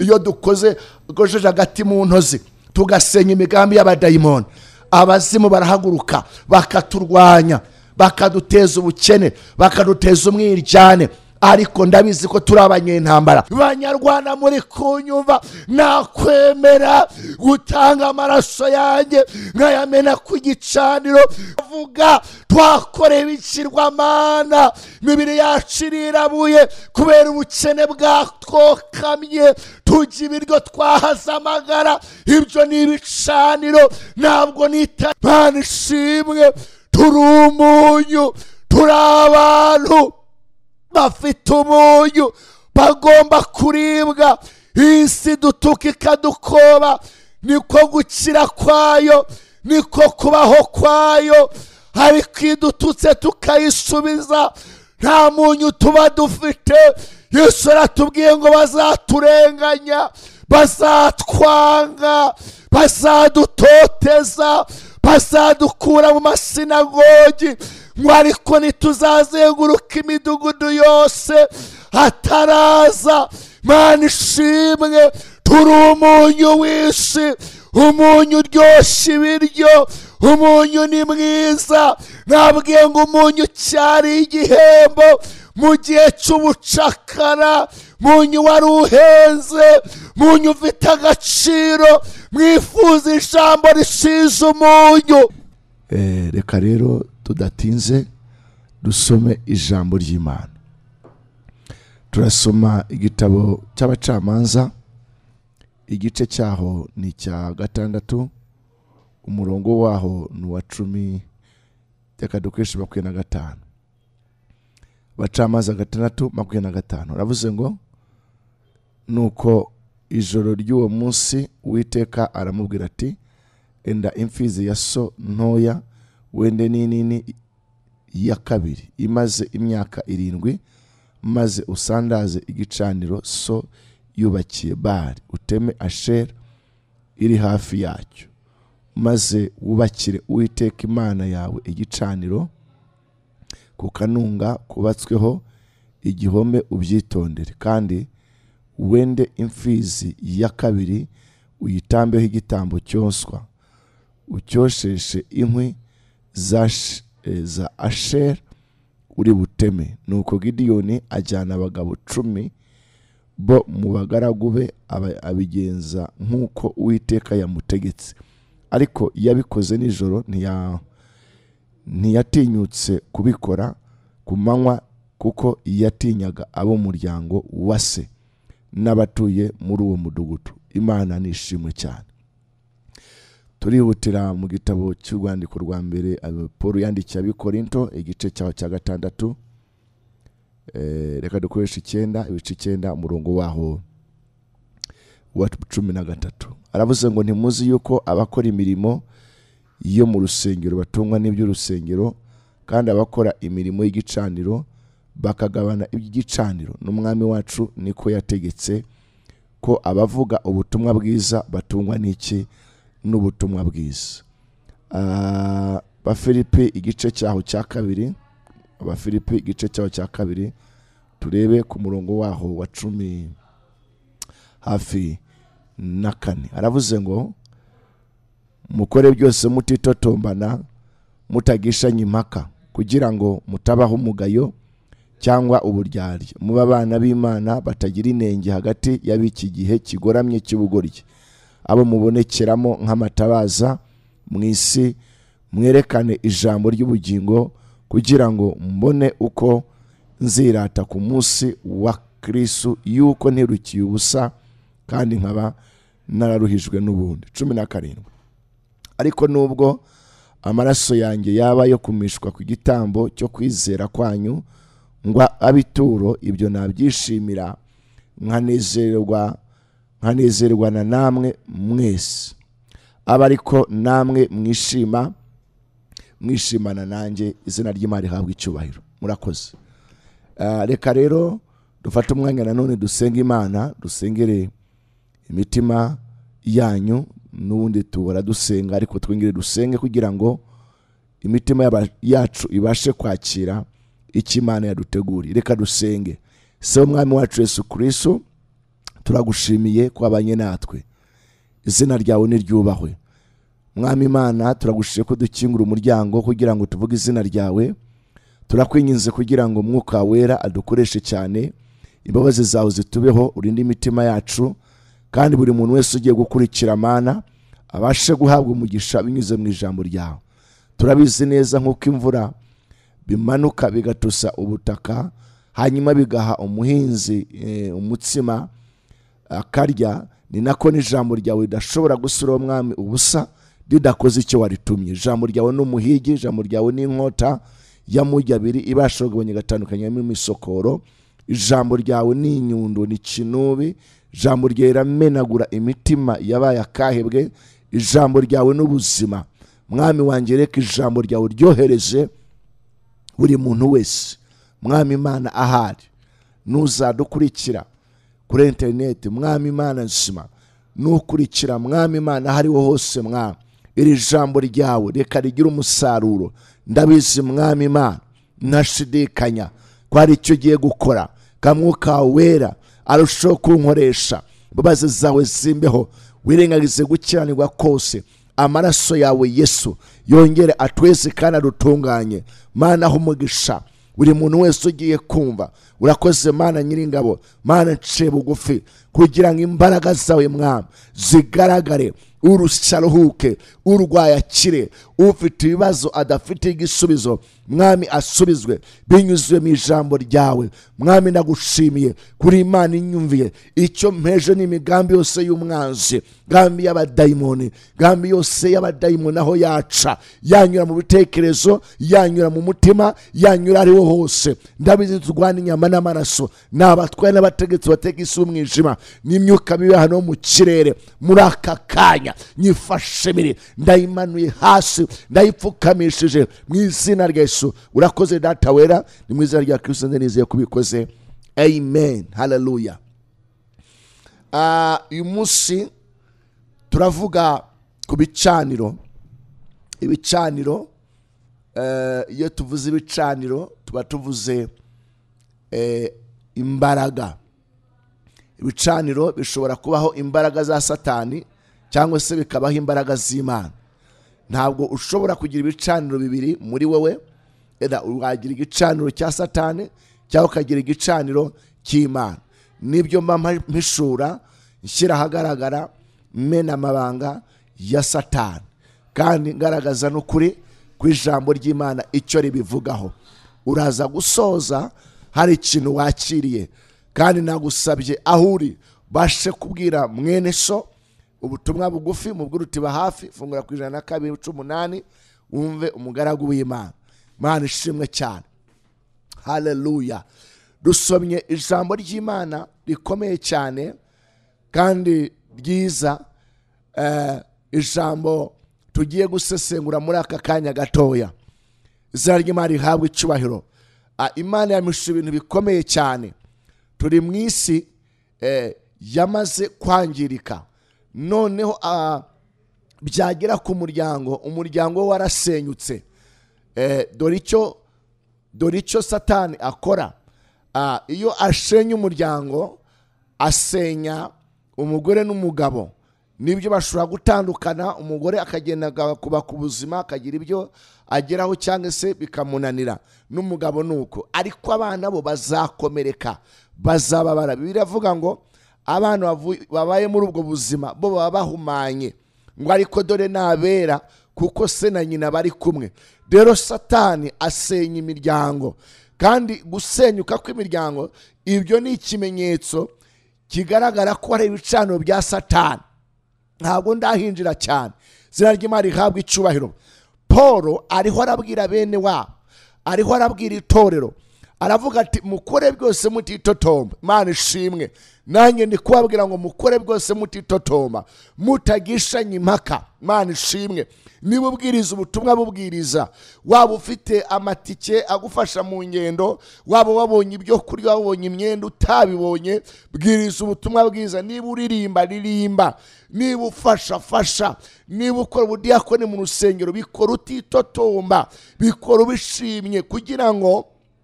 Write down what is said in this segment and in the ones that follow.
iyo dukojeje agati muntozi tugasenya imigambi y'abadayimoni, abazimu barahaguruka bakaturwanya, bakaduteza ubukene, bakaduteza umwiryane. Ariko ndabizi ko turi abanyentambara. Banyarwanda muri kunyumva, nakwemera gutanga amaraso yanjye nkayamena ku gicaniro. Avuga twakoreye ibigirwamana, imibiri yacu irirabuye kubera ubukene bwatwokamye, tujya ibiryo twahaze amagara, ibyo ni ibicaniro. Ntabwo nita Imana ishimwe, turi umunyu, turi abantu bafite umunyu bagomba kuribwa. Isi dutuka ikadukoba, niko gukira kwayo, niko kubaho kwayo. Ariko idututse tukayisubiza, nta munyu tuba dufite. Yesu aratubwiye ngo bazaturenganya, bazatwanga, bazadutoteza, bazadukura mu masinagogi, ariko ntituzazenguruka imidugudu yose ataraza. Mana ishimwe, turi umunyu w'isi, umunyu uryoshya ibiryo, umunyu ni mwiza. Nabwiye ngo umunyu cyari igihembo mu gihe cy'ubucakara, munyu wari uhenze, munyu ufite agaciro. Mwifuza ijambo rishize umunyu. Reka rero tudatinze dusome ijambo ry'Imana. Turasoma igitabo cy'abacamanza, igice cyaho ni cya 6, umurongo waho ni wa 10, reka dukeshe 25. Abacamanza 6:25 aravuze ngo, nuko ijoro ry'uwo munsi Uwiteka aramubwira ati, enda imfizi ya so ntoya wende n'inini ya kabiri imaze imyaka 7, maze usandaze igicaniro so yubakiye Bali, uteme Ashera iri hafi yacyo, maze wubakire Uwiteka Imana yawe igicaniro ku kanunga kubatsweho igihome, ubyitondere. Kandi wende imfizi ya kabiri uyitambeho igitambo cyoswa, ucyosheshe inkwi za Ashera uri buteme. Nuko Gideyoni ajyana abagabo 10 bo mu bagaragu be, abigenza nk'uko Uwiteka yamutegetse. Ariko yabikoze nijoro, ntiyatinyutse kubikora ku manywa, kuko yatinyaga abo muryango wa se n'abatuye muri uwo mudugudu. Imana nishimwe cyane. Turihutira mu gitabo cy'urwandiko rwa mbere Paul yandikiye Abikorinto, igice cyaho cya 6. Reka dukoresha 9, ibice 9, umurongo waho wa 13. Aravuze ngo, ntimuzi yuko abakora imirimo yo mu rusengero batungwa n'iby'urusengero, kandi abakora imirimo y'igicaniro bakagabana iby'igicaniro. N'umwami wacu niko yategetse ko abavuga ubutumwa bwiza batungwa n'iki? N'ubutumwa bwiza. Abafilipi igice cyaho cya 2, Abafilipi igice cyaho cya 2, turebe ku murongo waho wa 10 hafi na 4. Aravuze ngo, mukore byose mutitotombana, mutagishanya impaka, kugira ngo mutabaho umugayo cyangwa uburyarya. Muba abana b'Imana batagira inenge hagati y'abiki gihe kigoramye cy'ubugoryi, abo mubonekeramo nk'amatabaza mu isi, mwerekane ijambo ry'ubugingo, kugira ngo mbone uko nzirata ku munsi wa Kristo, yuko ntirukiye ubusa kandi nkaba nararuhijwe n'ubundi. 17. Ariko nubwo amaraso yanjye yaba yo kumishwa ku gitambo cyo kwizera kwanyu ngo abituro, ibyo nabyishimira, nkanezerwa namwe mwese. Aba ariko namwe mwishimana nanjye, izina ry'Imana rihabwa icyubahiro. Murakoze. Reka rero dufate umwanya nanone dusenga Imana, dusengere imitima yanyu. N'ubundi tubora dusenga, ariko twingire dusenge kugira ngo imitima yacu ibashe kwakira icyo Imana yaduteguriye. Reka dusenge. Se umwami wacu Yesu Kristo, turagushimiye kwabanye natwe, izina ryawe niryubahwe. Mwami Imana, turagushije ko dukingura umuryango kugira ngo tuvuge izina ryawe. Turakwinginze kugira ngo Mwuka Wera adukoreshe cyane, imbabazi zawe zitubeho, urinde imitima yacu, kandi buri muntu wese ugiye gukurikira Mana abashe guhabwa umugisha binyuze mu ijambo ryawe. Turabizi neza nk'uko imvura bimanuka bigatusa ubutaka, hanyuma bigaha umuhinzi umutsima akarya, ni nako n'ijambo ryawe ridashobora gusura Mwami ubusa ridakoze icyo waritumye. Ijambo ryawe ni umuhigi, ijambo ryawe ni inkota y'amujyi abiri ibasha kugabanya gatandukanye imisokoro. Ijambo ryawe ni inyundo, ni kinubi. Ijambo ryawe riramenagura imitima yabaye akahebwe. Ijambo ryawe n'ubuzima. Mwami wanjye, reka ijambo ryawe ryohereje buri muntu wese, Mwami Imana, ahari nuzadukurikira kuri interineti, Mwami Imana nzima, nukurikira Mwami Imana ahariho hose. Mwami, iri jambo ryawe reka rigira umusaruro. Ndabizi Mwami Imana, ntashidikanya ko hari icyo ugiye gukora. Mwuka Wera arushaho kunkoresha, imbabazi zawe zimbeho, wirengagize gukiranirwa kose. Amaraso yawe Yesu yongere atweze kandi adutunganye. Mana umugisha buri muntu wese ugiye kumva. Urakoze Mana Nyiringabo, Mana nciye bugufi kugira ngo imbaraga zawe Mwami zigaragare, urusha ruhuke, urwaye akire, ufite ibibazo adafite igisubizo Mwami asubizwe binyuze mu ijambo ryawe. Mwami ndagushimiye kuri Imana inyumviye icyo mpeje n'imigambi yose y'umwanzi, gambi y'abadayimoni, gambi yose y'abadayimoni aho yaca, yanyura mu bitekerezo, yanyura mu mutima, yanyura ariho hose. Ndabizi turwana inyama n'amaraso, n'abatwaye n'abategetsi bateka isi y'umwijima n'imyuka mibi hano mu kirere. Muri aka kanya nyifashe mire, ndayimanuye hasi, ndayipfukamishije mu izina rya Yesu. Urakoze Data Wera, ni mu izina rya Kristo nizeye kubikoze. Amen. Hallelujah. Uyu munsi turavuga ku bicaniro. Ibicaniro, iyo tuvuze ibicaniro tuba tuvuze imbaraga. Ibicaniro bishobora kubaho imbaraga za Satani cyangwa se bikabaho imbaraga z'Imana. Ntabwo ushobora kugira ibicaniro bibiri muri wowe. Wagira igicaniro cya Satani cyangwa ukagira igicaniro cy'Imana. Nibyo mpishura nshyira ahagaragara mena amabanga ya Satani, kandi ngaragaza n'ukuri ku ijambo ry'Imana icyo ribivugaho. Uraza gusoza hari ikintu wakiriye, kandi nagusabye aho uri bashe kubwira mwene so ubutumwa bugufi, mubwira uti hafi, fungura ku 102:18 wumve umugaragu w'Imana. Mana ishimwe cyane. Hallelujah. Dusomye ijambo ry'Imana rikomeye cyane kandi ryiza, ijambo tugiye gusesengura muri aka kanya gatoya. Izina ry'Imana rihabwe icyubahiro. Imana yamisha ibintu bikomeye cyane. Turi mu isi yamaze kwangirika, noneho byagera ku umuryango warasenyutse. Dore icyo Satani akora. Iyo ashenye umuryango, asenya umugore n'umugabo. Nibyo bashobora gutandukana, umugore akagenda kubaka ubuzima, akagira ibyo ageraho cyangwa se bikamunanira, n'umugabo nuko. Ariko abana bo bazakomereka, bazababara. Bibiliya iravuga ngo abana babaye muri ubwo buzima bo baba bahumanye, ngo ariko dore nabera kuko se na nyina bari kumwe. Rero Satani asenya imiryango, kandi gusenyuka kw'imiryango ibyo ni ikimenyetso kigaragara ko ari ibicaniro bya Satani. Ntabwo ndahinjira cyane. Izina ry'Imana rihabwe icyubahiro. Paul ariho arabwira bene wabo, ariho arabwira itorero, aravuga ati mukore byose mutitotomba. Imana ishimwe. Nanjye ndi kubabwira ngo mukore byose mutitotomba, mutagishanya impaka. Imana ishimwe. Niba ubwiriza ubutumwa bubwiriza, waba ufite amatike agufasha mu ngendo, waba wabonye ibyo kurya, wabonye imyenda utabibonye, bwiriza ubutumwa bwiza. Niba uririmba, ririmba. Niba ufasha, niba ukora ubudiyakoni mu rusengero, bikora utitotomba, bikora ubishimye, kugira ngo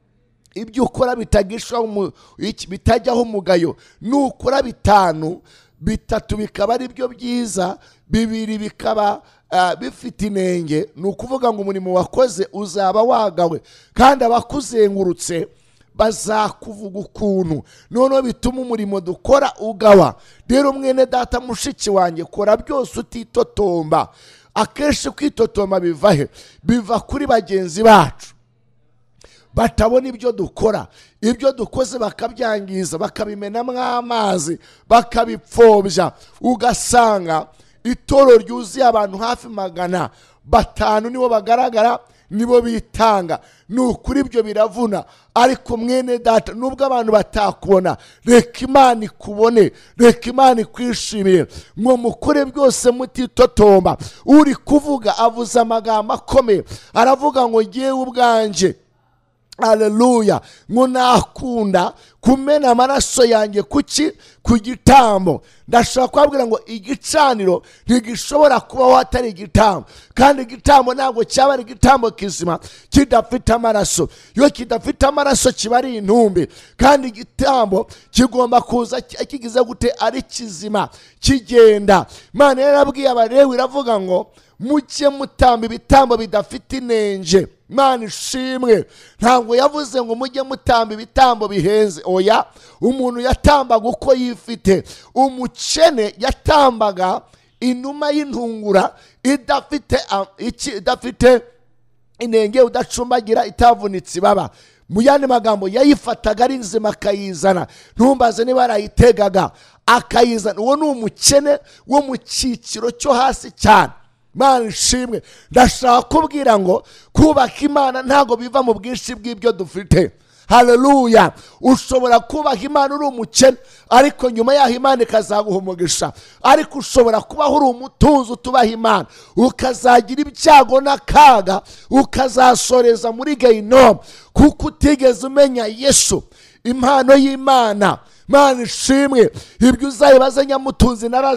ibyo ukora bitajyaho umugayo, nukora 5, 3 bikaba ari byo byiza, 2 bikaba bifite inenge, ni ukuvuga ngo umurimo wakoze uzaba wagawe, kandi abakuzengurutse bazakuvuga ukuntu, noneho bituma umurimo dukora ugawa. Rero mwene data mushiki wanjye, kora byose utitotomba. Akenshi kwitotomba biva he? Biva kuri bagenzi bacu batabona ibyo dukora, ibyo dukoze bakabyangiza, bakabimenamo amazi, bakabipfobya. Ugasanga itoro ryuzuye abantu hafi 500 nibo bagaragara, nibo bitanga. Nukuri ibyo biravuna, ariko mwene data, nubwo abantu batakubona, reka Imana ikubone, reka Imana ikwishimire. Ngo mukore byose mutitotomba. Uri kuvuga avuza amagambo akomeye, aravuga ngo ngiye ubwanje, haleluya, ngo nakunda kumena amaraso yanjye kuki? Ku gitambo. Ndashaka kubabwira ngo igicaniro ntigishobora kubaho hatari igitambo, kandi igitambo ntabwo cyaba ari igitambo kizima kidafite amaraso. Iyo kidafite amaraso kiba ari intumbi, kandi igitambo kigomba kuza kigize gute? Ari kizima, kigenda. Imana yarabwiye Abalewi, iravuga ngo mujye mutamba ibitambo bidafite inenge. Imana ishimwe. Ntabwo yavuze ngo mujye mutamba ibitambo bihenze, oya. Umuntu yatambaga uko yifite. Umukene yatambaga inuma y'intungura idafite inenge, udacumbagira, itavunitse ibaba. Mu yandi magambo, yayifataga ari nzima akayizana. Ntumbaze niba yarayitegaga, akayizana. Uwo ni umukene wo mu cyiciro cyo hasi cyane. Imana ishimwe. Ndashaka kubwira ngo kubaka Imana ntago biva mu bwinshi bw'ibyo dufite. Haleluya. Ushobora kubaha Imana uri umukene, ariko nyuma yaho Imana ikazaguha umugisha. Ariko ushobora kubaho uri umutuzo utubaha Imana, ukazagira ibyago n'akaga, ukazasoreza muri Gehinomu, kuko utigeze umenya Yesu, impano y'Imana. Imana ishimwe. Ibyo uzayibaza Nyamutunzi na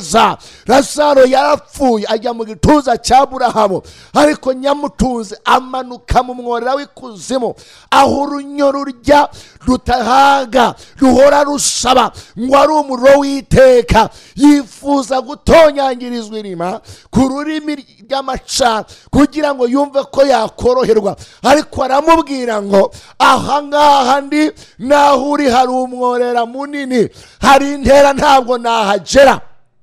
Lazaro yarapfuye ajya mu gituza cya Aburahamu, ariko Nyamutunzi amanuka mu mworera w'ikuzimu, aho urunyo rurya rutahaga, ruhora rusaba, ngo ari umuriro w'iteka. Yifuza gutonyangirizwa irima ku rurimi ry'amacana kugira ngo yumve ko yakoroherwa, ariko aramubwira ngo aha ngaha ndi, naho uri hari umworera munini, hari intera ntabwo nahagera.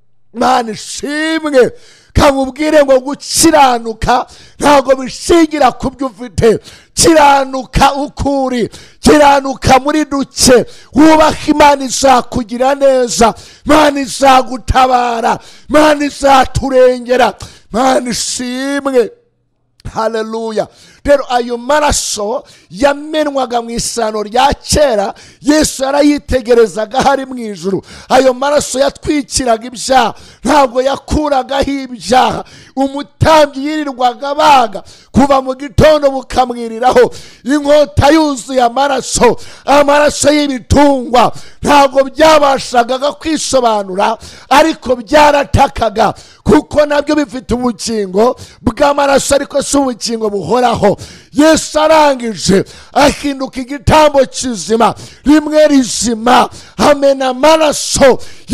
Imana ishimwe. Kamubwire ngo gukiranuka ntabwo bishingira ku byo ufite. Kiranuka ukuri, kiranuka muri duke. Wubaha Imana, izakugira neza. Imana izagutabara, Imana izaturengera. Imana ishimwe. Haleluya. Rero ayo maraso yamenwaga mu isano rya kera, Yesu yarayitegerezaga hari mu ijuru. Ayo maraso yatwikiraga ibyaha, ntabwo yakuragaho ibyaha. Umutambyi yirirwaga baga kuva mu gitondo bukamwiriraho, inkota yuzuye amaraso, amaraso y'ibitungwa. Ntabwo byabashagaga kwisobanura, ariko byaratakaga, kuko nabyo bifite ubugingo bw'amaraso, ariko si ubugingo buhoraho. Yesu arangije ahinduka igitambo kizima, rimwe rizima, amena amaraso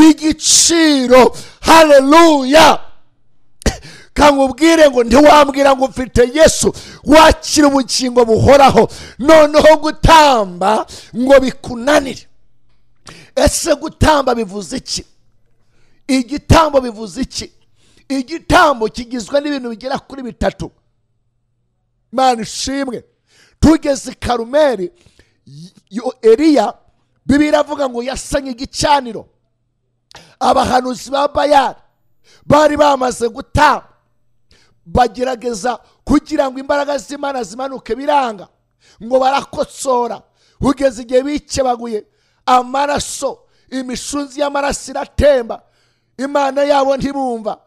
y'igiciro. Haleluya. Kamubwire ngo ntiwambwira ngo ufite Yesu wakira ubugingo buhoraho, noneho gutamba ngo bikunanire. Ese gutamba bivuze iki? Igitambo bivuze iki? Igitambo kigizwe n'ibintu bigera kuri 3. Imana ishimwe. Tugeze i Karumeli, Eliya, Bibiliya avuga ngo yasanye igicaniro. Abahanuzi ba Bayali bari bamaze gutamba, bagerageza kugira ngo imbaraga z'Imana zimanuke, biranga. Ngo barakotsora, ugeze igihe bikebaguye amaraso, imishunzi y'amaraso iratemba. Imana yabo ntibumva.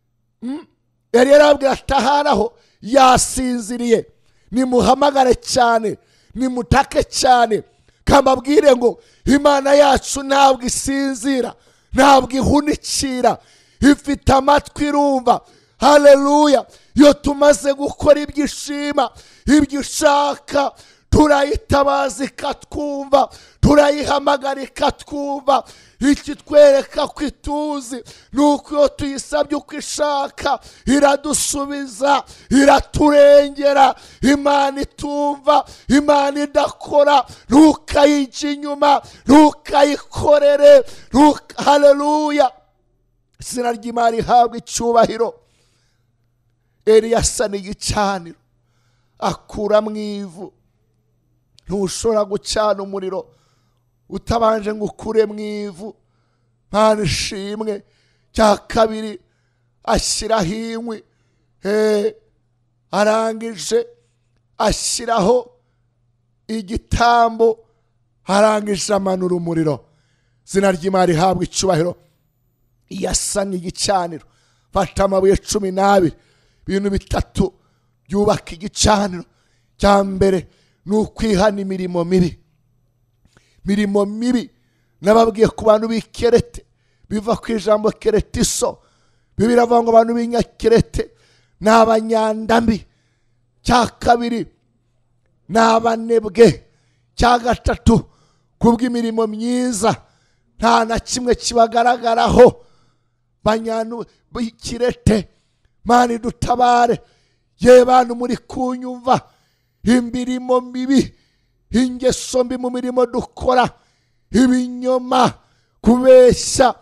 Yari yarababwira ataharaho yasinziriye, nimuhamagare cyane, nimutake cyane. Kambabwire ngo Imana yacu ntabwo isinzira, ntabwo ihunikira, ifite amatwi irumva. Haleluya. Iyo tumaze gukora ibyo ishima, ibyo ishaka, turayitabaza ikatwumva, turayihamagara ikatwumva. Ikitwereka ko ituzi ni uko iyo tuyisabye uko ishaka iradusubiza, iraturengera. Imana itumva, Imana idakora, ntukayijye inyuma, ntukayikorere. Haleluya, izina ry'Imana rihabwa icyubahiro. Eliya asana igicaniro akura mu ivu. Ntushobora gucana umuriro utabanje ngo ukure mu ivu. Mana ishimwe. Cya kabiri, ashyiraho inkwi, arangije ashyiraho igitambo, arangije amanura umuriro. Izina ry'Imana rihabwa icyubahiro. Yasanye igicaniro, fata amabuye 12, ibintu bitatu byubaka igicaniro. Cya mbere ni ukwihana imirimo mibi. Mirimo mibi nababwiye ku bantu b'ikerete, biva ku ijambo keretiso. Bibiliya avuga ngo abantu b'inyakerete ni abanyandambi. Cya kabiri ni abanebwe. Cya gatatu, kubw'imirimo myiza nta na kimwe kibagaragaraho. Banyanu b'ikirete, Mana idutabare. Ye bantu muri kunyumva, imirimo mibi, ingeso mbi mu mirimo dukora, ibinyoma, kubeshya,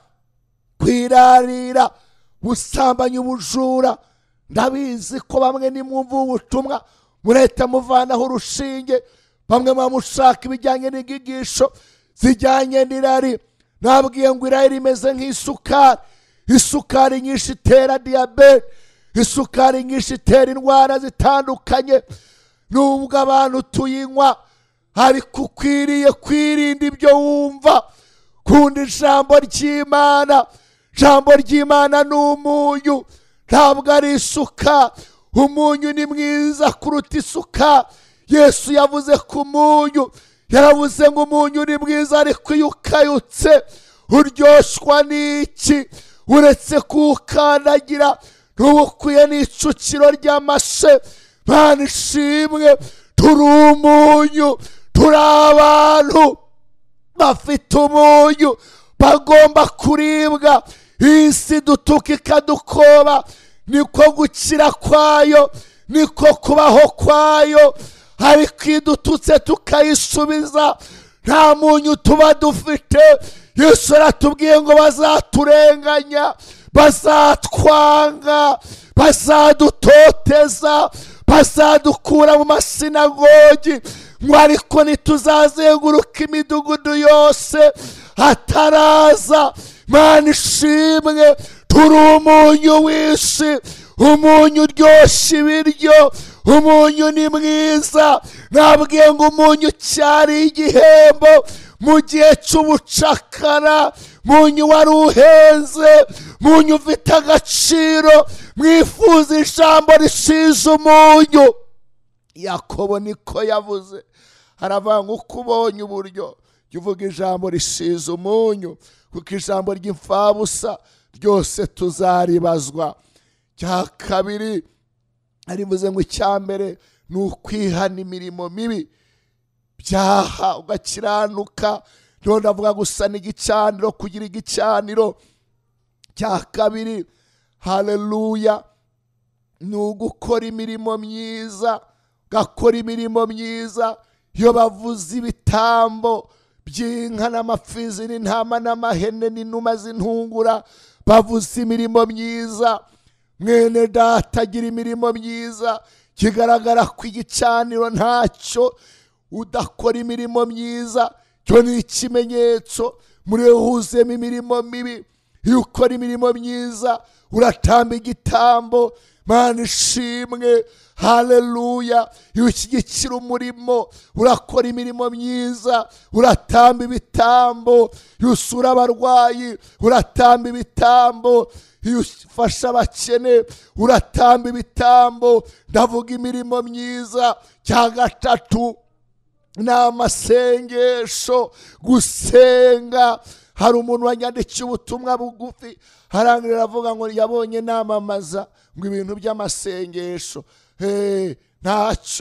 kwirarira, gusambanya, ubujura. Ndabizi ko bamwe nimwumva ubutumwa murahita muvanaho urushinge. Bamwe bamushaka ibijyanye n'inyigisho zijyanye n'irari. Nabwiye ngo irari rimeze nk'isukari. Isukari nyinshi itera diyabete, isukari nyinshi itera indwara zitandukanye. Nubwo abantu tuyinywa, ariko ukwiriye kwirinda ibyo wumva. Kunda ijambo ry'Imana. Ijambo ry'Imana ni umunyu, ntabwo ari isuka. Umunyu ni mwiza kuruta isuka. Yesu yavuze ku munyu, yaravuze ngo umunyu ni mwiza, ariko iyo ukayutse uryoshwa n'iki? Uretse kuwukandagira ntuwukwiye n'icukiro ry'amashe. Mana ishimwe, turi umunyu, turi abantu bafite umunyu, bagomba kuribwa. Iyi si dutuka ikadukoba, niko gukira kwayo, niko kubaho kwayo. Ariko idututse tukayisubiza, nta munyu tuba dufite. Yesu aratubwiye ngo bazaturenganya, bazatwanga, bazadutoteza, bazadukura mu masinagogi. Ngo ariko ntituzazenguruka imidugudu yose ataraza. Mana ishimwe, turi umunyu w'isi, umunyu uryoshya ibiryo. Umunyu ni mwiza. Nabwiye ngo umunyu cyari igihembo mu gihe cy'ubucakara. Munyu wari uhenze, munyu ufite agaciro. Mwifuza ijambo risize umunyu. Yakobo niko yavuze, aravuga ngo uko ubonye uburyo jya uvuga ijambo risize umunyu, kuko ijambo ry'imfabusa ryose tuzaribazwa. Cya kabiri arivuze ngo icya mbere ni ukwihana imirimo mibi, byaha ugakiranuka. None avuga gusana igicaniro, kugira igicaniro. Cya kabiri, haleluya, ni ugukora imirimo myiza. Gakora imirimo myiza. Iyo bavuze ibitambo by'inka n'amapfizi n'intama n'amahene n'inuma z'intungura, bavuze imirimo myiza. Mwene data agira imirimo myiza. Kigaragara ko igicaniro ntacyo udakora imirimo myiza. Cyo ni ikimenyetso muri wowe huzemo imirimo mibi. Iyo ukora imirimo myiza uratamba igitambo. Mana ishimwe, haleluya. Iyo ushyigikira umurimo urakora imirimo myiza, uratamba ibitambo. Iyo usura abarwayi uratamba ibitambo. Iyo ufasha abakene uratamba ibitambo. Ndavuga imirimo myiza. Cya gatatu ni amasengesho, gusenga. Hari umuntu wanyandikiye ubutumwa bugufi, harangirira avuga ngo yabonye namamaza ngo ibintu by'amasengesho. Ntacyo.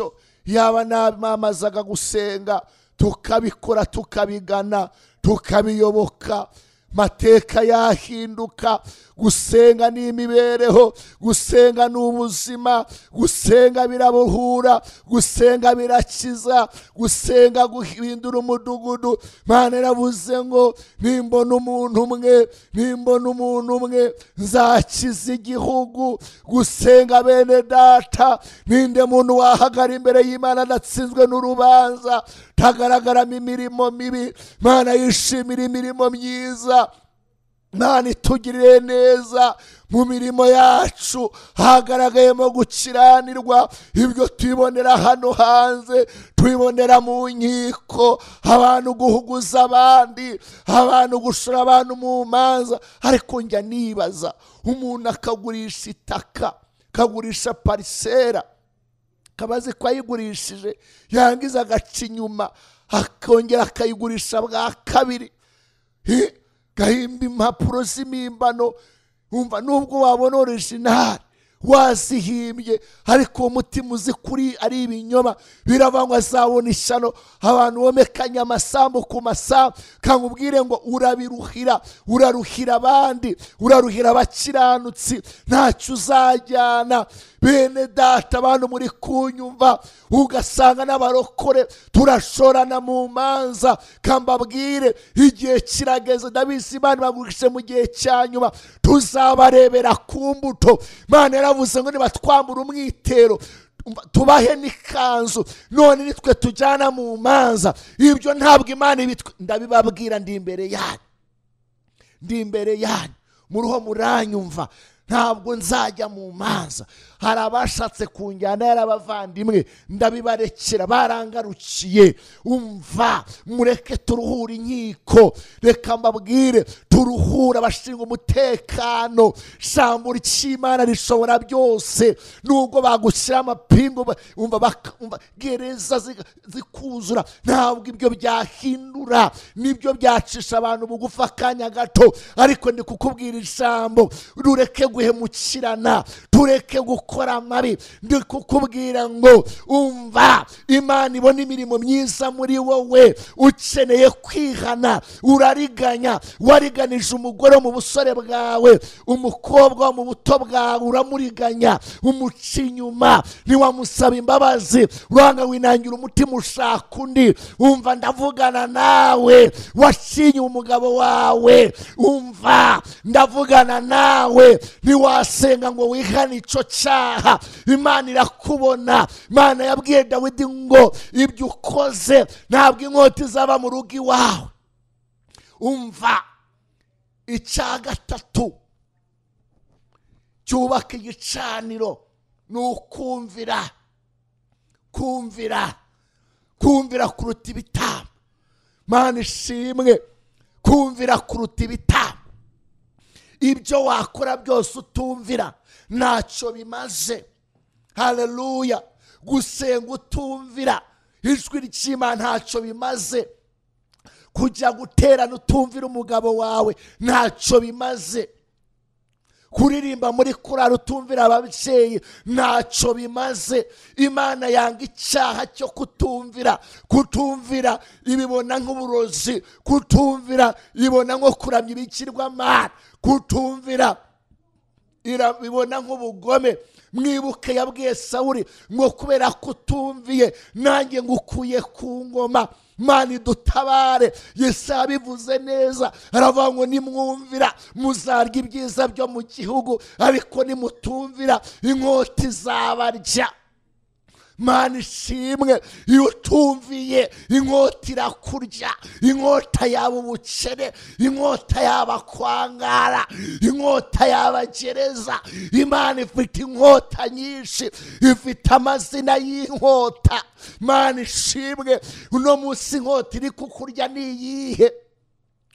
yaba namamazaga gusenga tukabikora tukabigana tukabiyoboka, mateka yahinduka. Gusenga ni imibereho, gusenga ni ubuzima, gusenga birabuhura, gusenga birakiza, gusenga guhindura umudugudu. Mana yaravuze ngo nimbona umuntu umwe nzakiza igihugu. Gusenga bene data, ninde muntu wahagara imbere y'Imana adatsinzwe n'urubanza, tagaragaramo imirimo mibi. Mana yishimira imirimo myiza. Mana itugirire neza mu mirimo yacu, hagaragayemo gukiranirwa. Ibyo tubibonera hano hanze, tubibonera mu nkiko, abantu guhuguza abandi, abantu gushora abantu mu manza. Ariko njya nibaza, umuntu akagurisha itaka, akagurisha parisera, kabaze ko ayigurishije yangiza agaca inyuma, akongera akayigurisha bwa kabiri, gahimba impapuro z'imimbano. Umva, nubwo wabona original wazihimbye, ariko umutima uzi kuri ari ibinyoma, biravangwa azabona ishyano. Abantu bomekanya amasambu ku masambu, kangubwire ngo uraruhira abandi, uraruhira abakiranutsi, ntacyo uzajyana. Bene data, abantu muri kunyumva, ugasanga n'abarokore turashorana mu manza. Kambabwire, igihe kirageze, ndabizi Imana bagurishe mu gihe cya nyuma, tuzabarebera ku mbuto. Imana yaravuze ngo nibatwambura umwitero tubahe n'ikanzu, none nitwe tujyana mu manza. Ibyo ntabwo Imana ndabibabwira, ndi imbere yanyu muruho muranyumva. Ntabwo nzajya mu manza. Hari abashatse kunjyana y'abavandimwe, ndabibarekera, barangarukiye. Umva, mureke turuhure inkiko. Reka mbabwire, turuhura abashinzwe umutekano. Ijambo ry'Imana rishobora byose. Nubwo bagushyira amapingu, umva gereza zikuzura, ntabwo ibyo byahindura. Nibyo byacisha abantu bugufi akanya gato. Ariko ndi kukubwira ijambo, rureke guhemukirana, tureke gukora amabi. Ndi kukubwira ngo umva, Imana ibona imirimo myiza muri wowe. Ukeneye kwihana, urariganya. Wariganije umugore mu busore bwawe, umukobwa mu buto bwawe uramuriganya, umuca inyuma, ntiwamusaba imbabazi, uranga winangira umutima ushaka undi. Umva, ndavugana nawe wacinye umugabo wawe. Umva, ndavugana nawe ntiwasenga ngo wihane icyo cyaha. Imana irakubona. Imana yabwiye Dawidi ngo ibyo ukoze ntabwo inkota izaba mu rugo iwawe. Umva, icya gatatu cyubaka igicaniro ni ukumvira. Kumvira kuruta ibitambo. Mana ishimwe, kumvira kuruta ibitambo. Ibyo wakora byose utumvira ntacyo bimaze. Haleluya. Gusenga utumvira ijwi ry'Imana ntacyo bimaze. Kujya guterana utumvira umugabo wawe ntacyo bimaze. Kuririmba muri korali utumvira ababyeyi ntacyo bimaze. Imana yanga icyaha cyo kutumvira. Kutumvira ibibona nk'uburozi, kutumvira ibona nko kuramya ibigirwamana, kutumvira irabibona nk'ubugome. Mwibuke yabwiye Sawuli ngo kubera kutumviye nanjye ngukuye ku ngoma. Mana idutabare. Yesu yabivuze neza, aravuga ngo nimwumvira muzarya ibyiza byo mu gihugu, ariko nimutumvira inkota izabarya. Mana ishimwe, iyo utumviye inkota irakurya. Inkota yaba ubukene, inkota yaba kwangara, inkota yaba gereza. Imana ifite inkota nyinshi, ifite amazina y'inkota. Mana ishimwe, uno munsi inkota iri kukurya ni iyihe?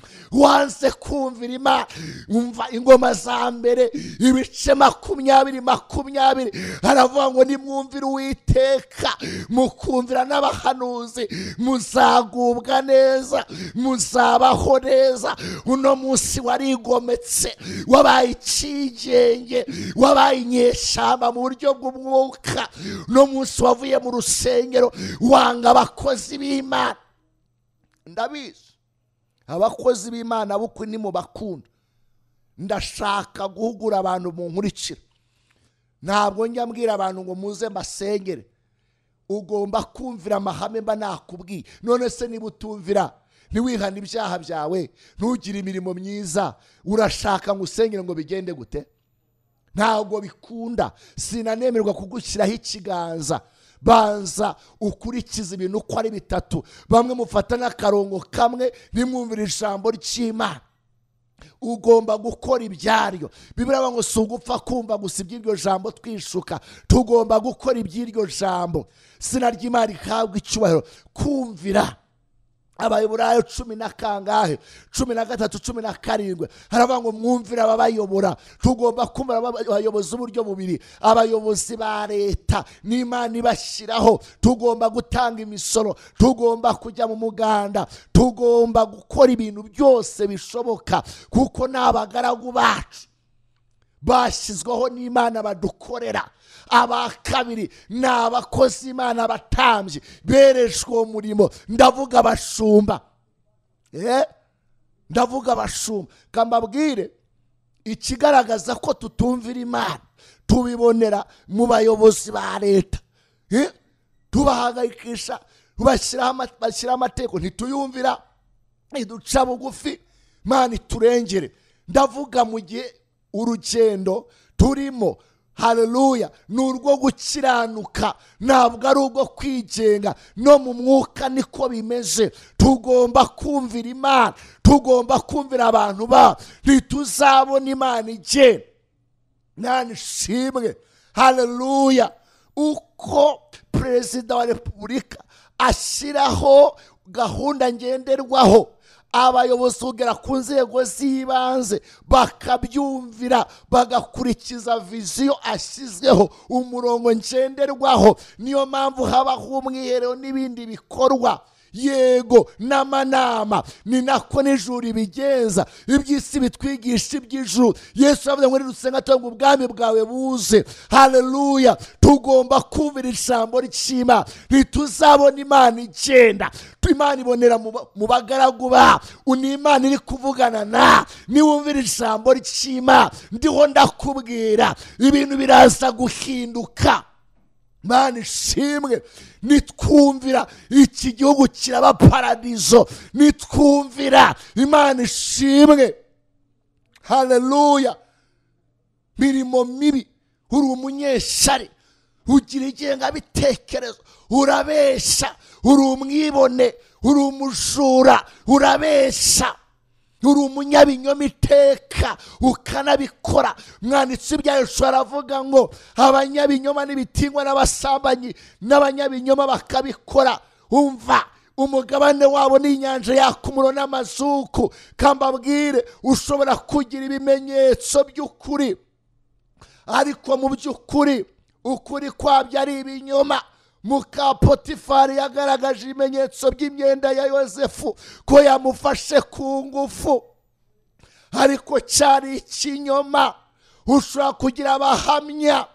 wanze kumvira Imana. Umva ingoma za mbere ibice 20 haravuga ngo nimwumvire Uwiteka mukumvira n'abahanuzi muzagubwa neza, muzabaho neza. Uno munsi warigometse, wabaye ikigenge, wabaye inyeshyamba mu buryo bw'umwuka. Uno munsi wavuye mu rusengero wanga abakozi b'Imana. Ndabizi abakozi b'Imana bukwe ni mu bakunda. Ndashaka guhugura abantu mu nkurikira. Ntabwo njya mbwira abantu ngo muze mbasengere. Ugomba kumvira amahame mba nakubwiye. None se niba utumvira, ntiwihane ibyaha byawe, ntugire imirimo myiza, urashaka ngo usengere ngo bigende gute? Ntabwo bikunda. Sinanemerwa kugushyiraho ikiganza. Banza ukurikiza ibintu uko ari bitatu. Bamwe mufata n'akarongo kamwe nimwumvira ijambo ry'Imana. Ugomba gukora ibyaryo. Bibiliya ngo si ugupfa kumva gusa iby'iryo jambo twishuka, tugomba gukora iby'iryo jambo. Izina ry'Imana rihabwa icyubahiro. Kumvira. Abayobora 10 na kangahe 13 17 haravuga ngo mwumvira ababayobora. Tugomba kumvira abayobozi uburyo bubiri. Abayobozi ba leta n'Imana ibashyiraho. Tugomba gutanga imisoro, tugomba kujya mu muganda, tugomba gukora ibintu byose bishoboka kuko n'abagaragu bacu bashyizweho n'Imana badukorera. Abakabiri ni abakozi Imana batambye berejwe umurimo. Ndavuga abashumba, ndavuga abashumba. Kambabwire ikigaragaza ko tutumvira Imana tubibonera mu bayobozi ba leta. Tubahangayikisha, bashyira amategeko ntituyumvira, iduca bugufi. Imana iturengere. Ndavuga mu gihe urugendo turimo, haleluya, ni urwo gukiranuka, ntabwo ari urwo kwigenga. No mu mwuka niko bimeze. Tugomba kumvira Imana, tugomba kumvira abantu ba. Ntituzabona Imana igenda. Nani shimwe, haleluya. Uko Perezida wa Repubulika ashyiraho gahunda ngenderwaho, abayobozi kugera ku nzego z'ibanze bakabyumvira, bagakurikiza viziyo ashyizweho, umurongo ngenderwaho. Niyo mpamvu habaho umwiherero n'ibindi bikorwa. Yego, n'amanama. Ni nako n'ijuru ibigenza. Iby'isi bitwigisha iby'ijuru. Yesu yavuze ngo nidusenga tuvuga ubwami bwawe buze. Haleluya. Tugomba kumvira ijambo ry'Imana. Ntituzabona Imana igenda. Imana ibonera mu bagaragu ba. Ni Imana iri kuvugana na. Niwumvira ijambo ry'Imana, ndiho ndakubwira ibintu biraza guhinduka. Mana ishimwe. Nitwumvira iki gihugu kiraba paradizo. Nitwumvira, Imana ishimwe. Haleluya. Mirimo mibi, uri umunyeshari, ugira ingengabitekerezo, urabesha, uri umwibone, uri umujura, urabesha, uri umunyabinyoma iteka ukanabikora. Mwanditsi Ibyayo aravuga ngo abanyabinyoma n'ibitingwa n'abasambanyi n'abanyabinyoma bakabikora. Umva, umugabane wabo ni inyanja yaka umuriro n'amazuku. Kambabwire ushobora kugira ibimenyetso by'ukuri, ariko mu by'ukuri ukuri kwabyo ari ibinyoma. Muka Potifari yagaragaje ibimenyetso by'imyenda ya Yosefu ko yamufashe ku ngufu, ariko cyari ikinyoma. Ushobora kugira abahamya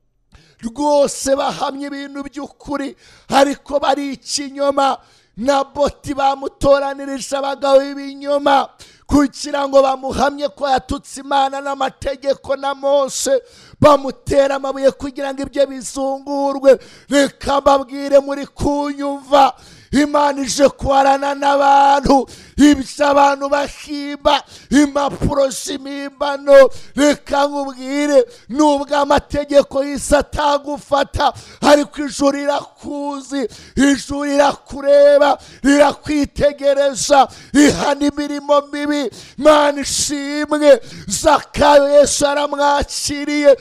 rwose bahamya ibintu by'ukuri, ariko bari ikinyoma. Naboti bamutoranirije abagabo b'ibinyoma kugira ngo bamuhamye ko yatutse Imana n'amategeko na Mose. Bamutera amabuye kugira ngo ibyo bizungurwe. Reka mbabwire muri kunyumva, Imana ije kuharana n'abantu. Ibyo abantu bahimba, impapuro z'imimbano. Reka nkubwire, nubwo amategeko y'isi atagufata, ariko ijuru rirakuzi, ijuru rirakureba, rirakwitegereza, ihana imirimo mibi. Mana ishimwe. Zakayo Yesu aramwakiriye,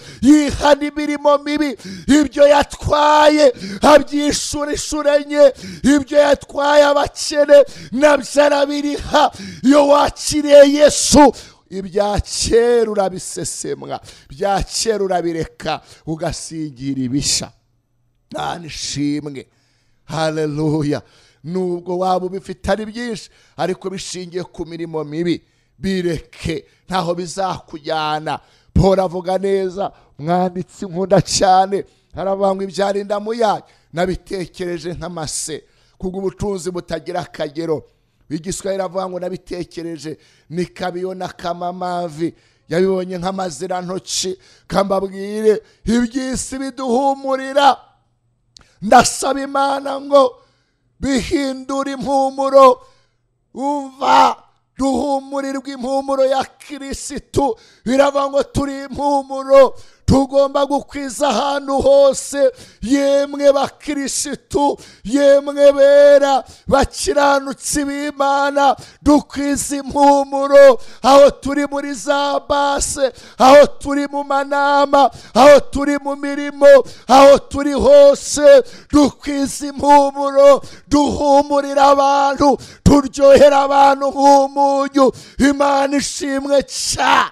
yihana imirimo mibi, ibyo yatwaye abyishura inshuro enye, ibyo yatwaye abakene nabyo arabiriha. Iyo wakiriye Yesu, ibya kera urabisesemwa, bya kera urabireka ugasigira ibisha. Nishimwe, haleluya. Nubwo waba ubifite ari byinshi, ariko bishingiye ku mirimo mibi, bireke, ntaho bizakujyana. Paul avuga neza, mwanditsi nkunda cyane, aravuga ngo ibyarinda mu yanyu nabitekereje nk'amase, kubw'ubutunzi butagira akagero. Igiswahili avuga ngo nabitekereje nikabibona kamamavi, yabibonye nk'amazirantoki. Kambabwire, iby'isi biduhumurira, ndasaba Imana ngo bihindura impumuro. Umva, duhumurirwa impumuro ya Kristo. Biravuga ngo turi impumuro tugomba gukwiza ahantu hose. Yemwe bakristo, yemwe bera bakiranutsi b'Imana, dukwiza impumuro aho turi muri za base, aho turi mu manama, aho turi mu mirimo, aho turi hose. Dukwiza impumuro, duhumurira abantu, turyohera abantu nk'umunyu. Imana ishimwe cya,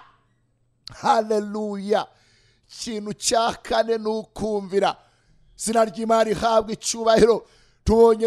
haleluya. Ikintu cya kane ni ukumvira. Izina ry'Imana rihabwa icyubahiro. Tubonye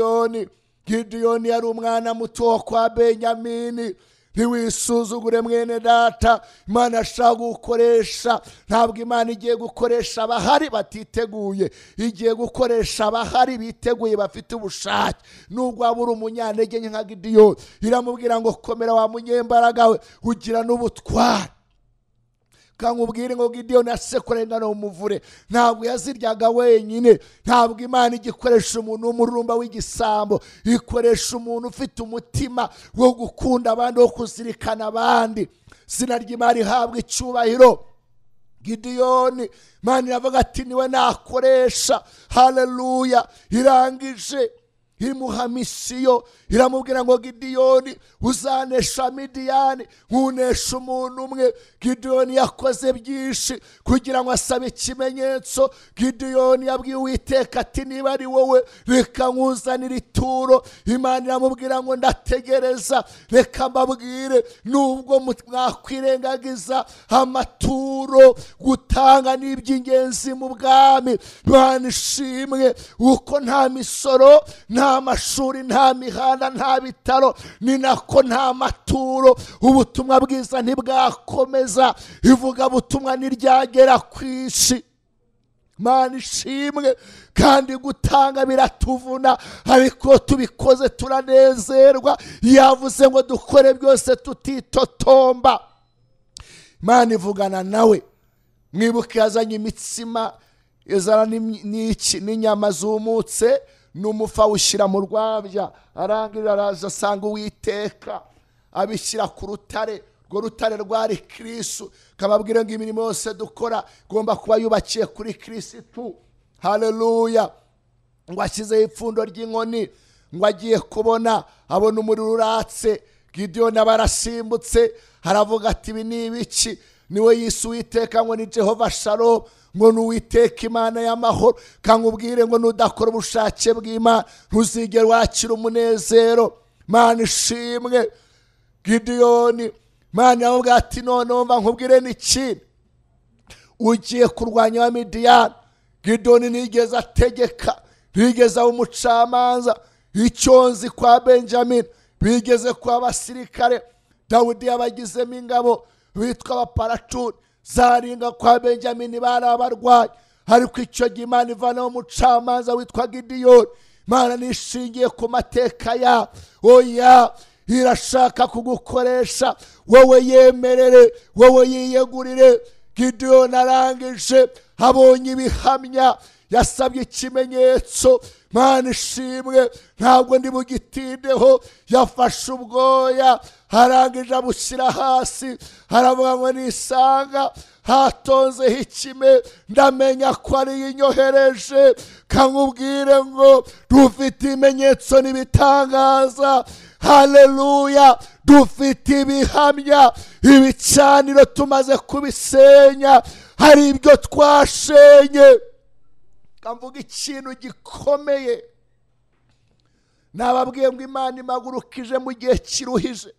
Gideyoni yari umwana muto wo kwa Benyamini. Ntiwisuzugure mwene data, Imana ashaka gukoresha. Ntabwo Imana igiye gukoresha abahari batiteguye, igiye gukoresha abahari biteguye, bafite ubushake. Nubwo waba uri umunyantege nka Gideyoni, iramubwira ngo komera wa munyembaraga we, ugira n'ubutware. Kankubwire ngo Gideyoni asekura ingano umuvure, ntabwo yaziryaga wenyine. Ntabwo Imana igikoresha umuntu w'umururumba w'igisambo, ikoresha umuntu ufite umutima wo gukunda abandi, wo kuzirikana abandi. Izina ry'Imana rihabwa icyubahiro. Gideyoni, Imana iravuga ati niwe nakoresha. Haleluya. Irangije imuha misiyo, iramubwira ngo Gideyoni, uzanesha Midiyani nkunesha umuntu umwe. Gideyoni yakoze byinshi kugira ngo asabe ikimenyetso. Gideyoni yabwiye Uwiteka ati niba ari wowe, reka nkuzanire ituro. Imana iramubwira ngo ndategereza. Reka mbabwire, nubwo mwakwirengagiza amaturo, gutanga n'iby'ingenzi mu bwami. Imana ishimwe, uko nta misoro, nta mashuri, nta mihanda, nta bitaro, ni nako nta maturo. Ubutumwa bwiza ntibwakomeza, ivugabutumwa ntiryagera ku isi. Imana ishimwe. Kandi gutanga biratuvuna, ariko tubikoze turanezerwa. Yavuze ngo dukore byose tutitotomba. Imana ivugana nawe. Mwibuke yazanye imitsima, izana n'inyama zumutse, n'umufa ushyira mu rwabya. Arangirira araza asanga Uwiteka abishyira ku rutare. Urwo rutare rwari Kristo. Kababwira ngo imirimo yose dukora igomba kuba yubakiye kuri Kristo. Haleluya. Ngo ashyizeho ipfundo ry'inkoni, ngo agiye kubona abona umuriro uratse. Gideyoni aba arasimbutse, haravuga ati ibi ni ibiki? Niwe yise Uwiteka ngo ni Jehova Shalom, ngo ni Uwiteka Imana y'amahoro. Kankubwire ngo nudakora ubushake bw'Imana, ntuzigere wakira umunezero. Imana ishimwe. Gideyoni, Imana yamubwira ati none umva nkubwire n'ikindi, ugiye kurwanya wa Midiyani. Gideyoni ntigeze ategeka, ntigeze aba umucamanza. Icyonzi kwa Benjamini, bigeze kwa basirikare. Dawidi yabagizemo ingabo bitwa abaparacuni, zaringa kwa Benjamini bari abarwayi. Ariko icyo gihe Imana ivanaho umucamanza witwa Gideyoni. Imana nishingiye ku mateka ya oya, irashaka kugukoresha. Wowe yemerere, wowe yiyegurire. Gideyoni arangije abonye ibihamya, yasabye ikimenyetso. Imana ishimwe, ntabwo ndi bugitindeho. Yafashe ubwoya, arangije abushyira hasi. Haravuga ngo nisanga hatonzeho ikime, ndamenya ko ari inyohereje. Kankubwire ngo dufite ibimenyetso n'ibitangaza. Haleluya. Dufite ibihamya, ibicaniro tumaze kubisenya. hari ibyo twashenye. Kamvuga ikintu gikomeye, nababwiye ngo Imana imagurukije mu gihe kiruhije.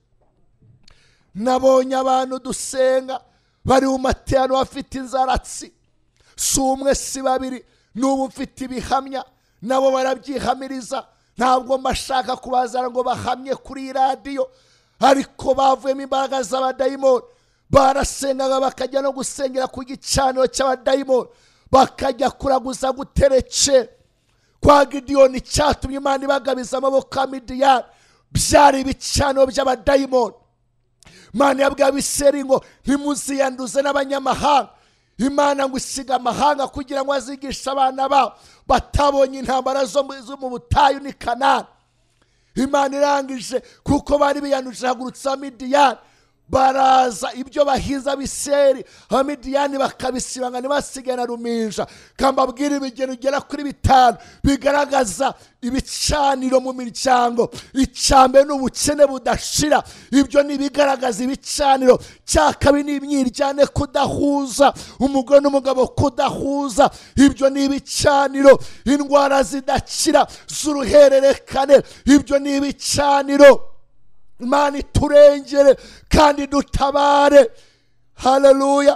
Nabonye abantu dusenga bari mu materaniro bafite inzaratsi, si umwe si babiri, n'ubu mfite ibihamya nabo barabyihamiriza. Ntabwo mbashaka kubazana ngo bahamye kuri radiyo, ariko bavuyemo imbaraga z'abadayimoni. Barasengaga bakajya no gusengera ku gicaniro cy'abadayimoni, bakajya kuraguza gutereke kwa Gideyoni. Cyatumye Imana ibagabiza amaboko ya Midiyani, byari ibicaniro by'abadayimoni. Imana yabwiye Abisirayeli ngo ntimuziyanduze n'abanyamahanga. Imana ngo isiga amahanga kugira ngo azigishe abana babo batabonye intambara zo mu butayu n'i Kanani. Imana irangije kuko bari biyanduje, hagurutsa Midiyani, baraza ibyo bahiza Abisirayeli, Abamidiyani bakabisibanga ntibasigana ruminja. Kambabwira ibigero ugera kuri 5 bigaragaza ibicaniro mu miryango. Icyambere n'ubukene budashira, ibyo nibigaragaza ibicaniro. Cyakabiri n'imyiryane, kudahuza, umugore n'umugabo kudahuza, ibyo ni ibicaniro. Indwara zidakira z'uruhererekane, ibyo ni ibicaniro. Imana iturengere kandi dutabare. Haleluya.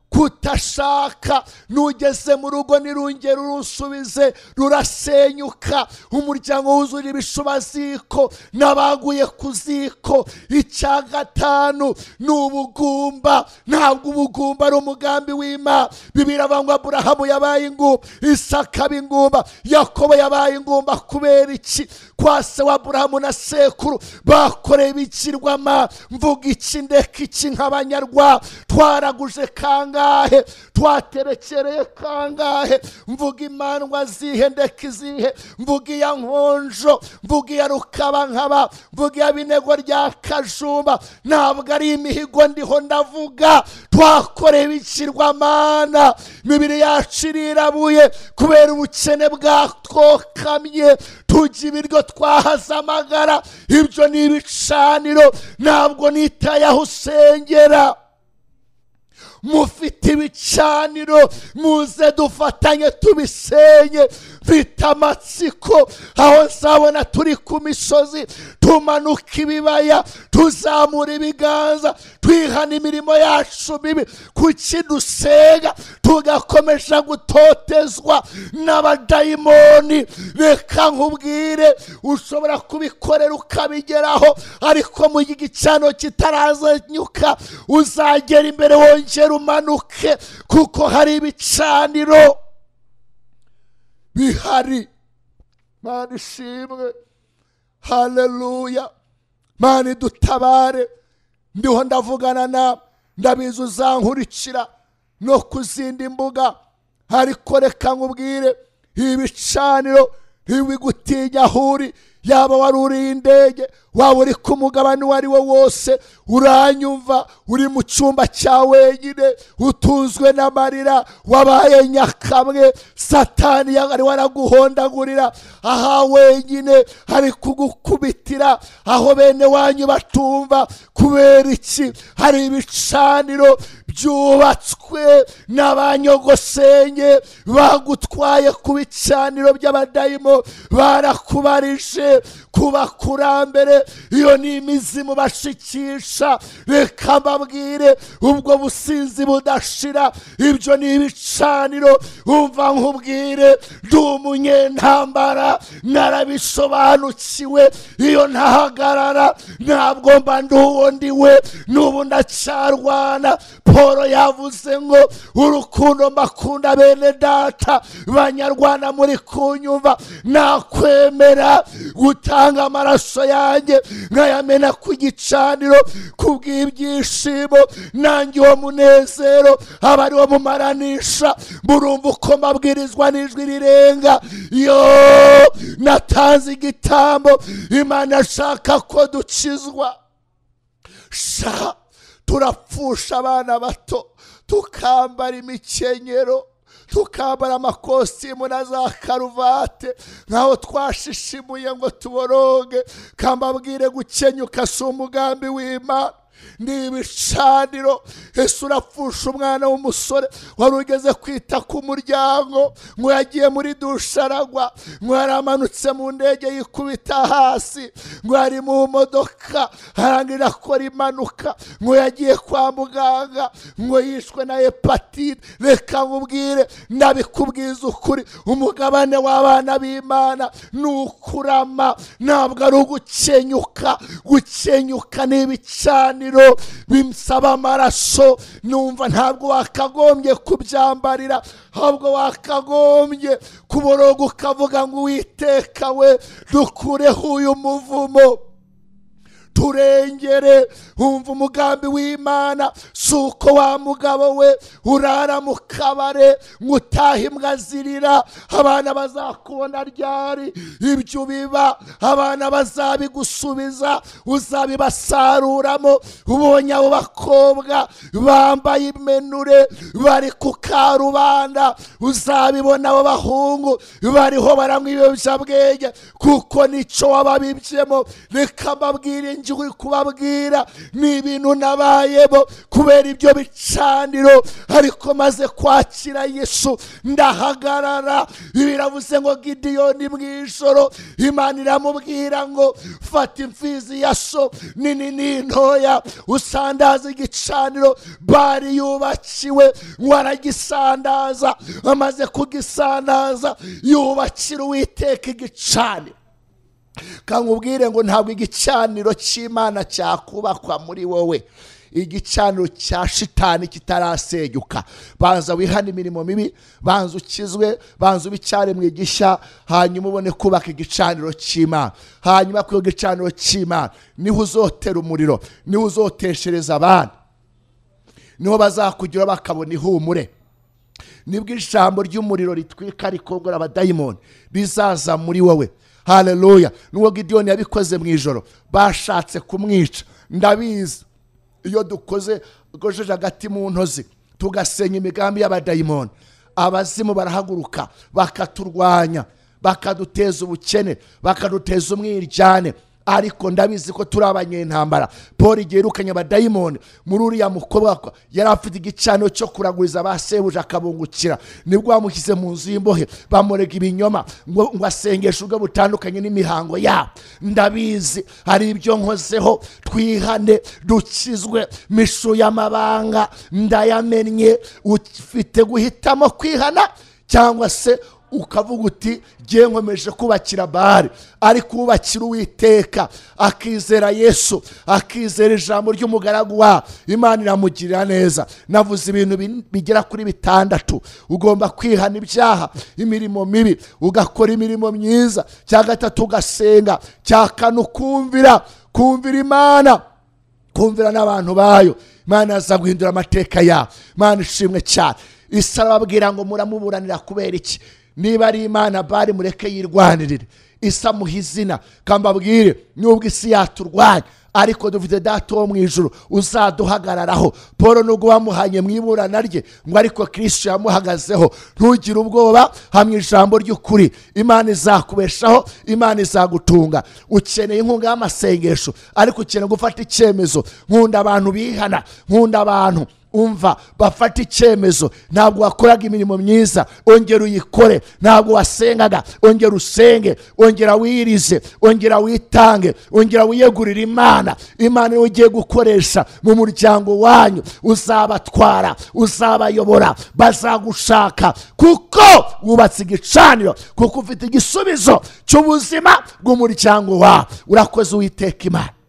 Kutashaka, nugeze mu rugo nirungere urusubize, rurasenyuka. Umuryango wuzuje ibishubaziko n'abaguye ku ziko. Icya 5 ni ubugumba. Ntabwo ubugumba ari umugambi w'Imana. Bibiliya iravuga ngo Aburahamu yabaye ingumba, Isaka aba ingumba, Yakobo yabaye ingumba. Kubera iki? Kwa se wa Aburahamu na sekuru bakoreye ibigirwamana. Mvuga iki ndeka iki nk'abanyarwanda? Twaraguje kangahe, twaterekereye kangahe? Mvuga imandwa zihe ndeka izihe? Mvuga iya nkonjo, mvuga iya rukabankaba, mvuga iya binego rya Kajumba. Ntabwo ari imihigo ndiho ndavuga. Twakoreye ibigirwamana, imibiri yacu irirabuye kubera ubukene bwatwokamye. Tujya ibiryo twahaza amagara, ibyo ni ibicaniro. Ntabwo nitaye aho usengera. Mufite ibicaniro, muze dufatanye tubisenye. Mfite amatsiko aho nzabona turi ku misozi, tumanuka ibibaya, tuzamura ibiganza, twihana imirimo yacu mibi. Kuki dusenga tugakomeza gutotezwa n'abadayimoni? Reka nkubwire, ushobora kubikorera ukabigeraho, ariko mu gicaniro kitarazanyuka uzagera imbere wongera umanuke, kuko hari ibicaniro bihari. Mana ishimwe. Haleluya. Mana idutabare. Ndiho ndavugana na ndabizi uzankurikira no kuzindi mbuga, ariko reka nkubwire, ibicaniro ntibigutinya aho uri. Yaba wari uri indege, waba uri ku mugabane uwo ari wo wose, uranyumva, uri mu cyumba cya wenyine, utunzwe n'amarira, wabaye nyakamwe. Satani ari waraguhondagurira aha wenyine, ari kugukubitira aho bene wanyu batumva. Kubera iki? Hari ibicaniro byubatswe n'abanyogosenye, bagutwaye ku bicaniro by'abadayimo, barakubarije kubakurambere. Iyo ni imizimu bashikisha. Reka mbabwire, ubwo businzi budashira, ibyo ni ibicaniro. Umva nkubwire, ndi umunyentambara, narabisobanukiwe. Iyo ntahagarara ntabwo mba ndi uwo ndiwe, n'ubu ndacyarwana. Paul yavuze ngo urukundo mbakunda bene data banyarwanda muri kunyumva, nakwemera gutanga amaraso yanjye nkayamena ku gicaniro kubw'ibyishimo. Nanjye uwo munezero aba ari wo mumaranisha. Murumva uko mbabwirizwa n'ijwi rirenga. Yo, natanze igitambo. Imana ashaka ko dukizwa. Turapfusha abana bato, tukambara imikenyero, tukambara amakositimu na za karuvate nkaho twashishimuye ngo tuboroge. Kambabwire, gukenyuka si umugambi w'Imana. ni ibicaniro. Yesu urapfusha umwana w'umusore wari ugeze kwita ku muryango, ngo yagiye muri dushe aragwa, ngo yaramanutse mu ndege yikubita hasi, ngo yari mu modoka arangira akora impanuka, ngo yagiye kwa muganga, ngo yishwe na hepatite. Reka nkubwire, ndabikubwiza ukuri, umugabane w'abana b'Imana ni ukurama, ntabwo ari ugukenyuka. Gukenyuka ni ibicaniro bimsaba amaraso. Numva ntabwo wakagombye kubyambarira, ahubwo wakagombye kuboroga ukavuga ngo Uwiteka we, dukureho uyu muvumo, turengere. Umva umugambi w'Imana si uko wa mugabo we urara mu kabare ngo utahe imbwa zirira. Abana bazakubona ryari ibyo biba, abana bazabigusubiza, uzabibasaruramo. Ubonye abo bakobwa bambaye imenure bari ku karubanda, uzabibona abo bahungu bariho baranywa ibiyobyabwenge, kuko nicyo wababibyemo. Reka mbabwire, uri kubabwira ni ibintu nabayemo kubera ibyo bicaniro, ariko maze kwakira Yesu ndahagarara. Biravuze ngo Gideyoni mu ijoro Imana iramubwira ngo fata imfizi ya so nini n'intoya, usandaza igicaniro bari yubakiwe. Ngo aragisandaza, amaze kugisandaza yubakira Uwiteka igicaniro. Kankubwire ngo ntabwo igicaniro cy'Imana cyakubakwa muri wowe, igicaniro cya shitani kitarasenyuka. Banza wihane imirimo mibi, banza ukizwe, banza ubicare mu igishya, hanyuma ubone kubaka igicaniro cy'Imana. Hanyuma ku gicaniro cy'Imana niho uzotera umuriro, niho uzoteshereza abana, niho bazakugira bakabona ihumure. Nibwo ijambo ry'umuriro ritwika rikongora abadayimoni rizaza muri wowe. Haleluya. Nuwo Gideyoni yabikoze mu ijoro, bashatse kumwica. Ndabizi iyo dukojeje agati mu ntozi tugasenya imigambi y'abadayimoni, abazimu barahaguruka bakaturwanya, bakaduteza ubukene, bakaduteza umwiryane. Ariko ndabizi ko turi abanyentambara. Paul igihe yirukanye abadayimoni muri uriya mukobwa yari afite igicaniro cyo kuraguriza abasebuja akabungukira, nibwo bamushyize mu nzu y'imbohe, bamurega ibinyoma ngo asengeshe ubwo butandukanye n'imihango yabo. Ndabizi hari ibyo nkozeho, twihane dukizwe. Mishu y'amabanga ndayamennye. Ufite guhitamo kwihana cyangwa se ukavuga uti ngiye nkomeje kubakira Bahari, ariko ubakira Uwiteka, akizera Yesu, akizera ijambo ry'umugaragu wa Imana iramugirira neza. Navuze ibintu bigera kuri 6. Ugomba kwihana ibyaha, imirimo mibi, ugakora imirimo myiza. Cya 3 ugasenga. Cya 4 kumvira Imana, kumvira n'abantu bayo. Imana aza guhindura amateka yabo. Imana ishimwe cyane. Isa babwira ngo muramuburanira kubera iki? Niba ari Imana bari mureke yirwanirire. Isa muhizina kambabwire, nubwo isi yaturwanya, ariko dufite Data wo mu ijuru uzaduhagararaho. Paul nubwo bamuhanye mu iburana rye, ngo ariko Kristo yamuhagazeho. Ntugire ubwoba, hamwe ijambo ry'ukuri. Imana izakubeshaho, Imana izagutunga. Ukeneye inkunga y'amasengesho, ariko ukeneye gufata icyemezo. Nkunda abantu bihana, nkunda abantu umva bafata icyemezo. Ntabwo wakoraga imirimo myiza, ongera uyikore. Ntabwo wasengaga, ongera usenge. Ongera wirize, ongera witange, ongera wiyegurire Imana. Imana ugiye gukoresha mu muryango wanyu, uzabatwara, uzabayobora, bazagushaka, kuko wubatse igicaniro, kuko ufite igisubizo cy'ubuzima bw'umuryango wawe. Urakoze Uwiteka Imana.